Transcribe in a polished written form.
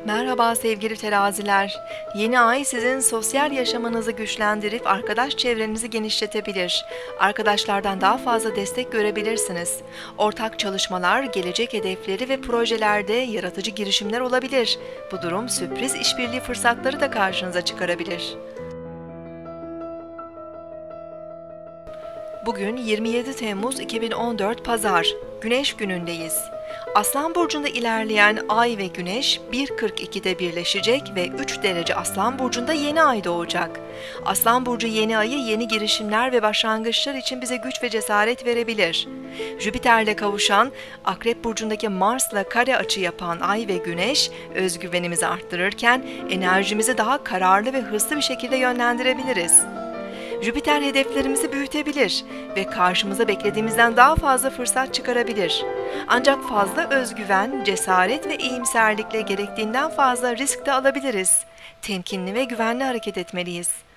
Merhaba sevgili teraziler. Yeni ay sizin sosyal yaşamınızı güçlendirip arkadaş çevrenizi genişletebilir. Arkadaşlardan daha fazla destek görebilirsiniz. Ortak çalışmalar, gelecek hedefleri ve projelerde yaratıcı girişimler olabilir. Bu durum sürpriz işbirliği fırsatları da karşınıza çıkarabilir. Bugün 27 Temmuz 2014 Pazar, Güneş günündeyiz. Aslan burcunda ilerleyen Ay ve Güneş 1.42'de birleşecek ve 3 derece Aslan burcunda yeni ay doğacak. Aslan burcu yeni ayı yeni girişimler ve başlangıçlar için bize güç ve cesaret verebilir. Jüpiter'le kavuşan, Akrep burcundaki Mars'la kare açı yapan Ay ve Güneş özgüvenimizi arttırırken enerjimizi daha kararlı ve hızlı bir şekilde yönlendirebiliriz. Jüpiter hedeflerimizi büyütebilir ve karşımıza beklediğimizden daha fazla fırsat çıkarabilir. Ancak fazla özgüven, cesaret ve iyimserlikle gerektiğinden fazla risk de alabiliriz. Temkinli ve güvenli hareket etmeliyiz.